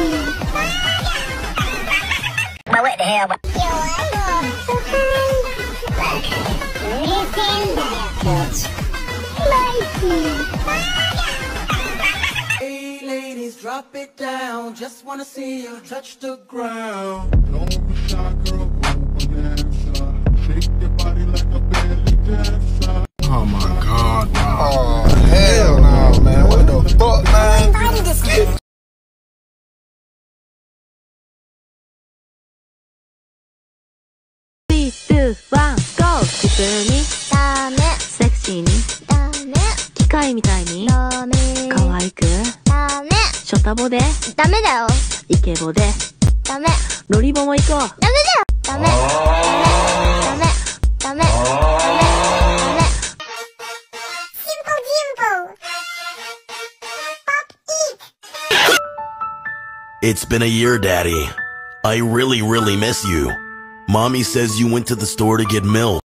Now what the hell? Hey ladies, drop it down. Just wanna see you touch the ground. Don't be shy, girl, go bonanza. Shake your body like a belly dancer. Oh my God, man. Oh, hell no, man. What the fuck, man? 普通にダメ、セクシーにダメ、機械みたいにダメ、可愛くダメ、ショタボでダメだよ、イケボでダメ、ロリボも行こうダメだよ、ダメ、ダメ、ダメ、ダメ、ダメ、ダメ。 It's been a year, Daddy. I really miss you. Mommy says you went to the store to get milk.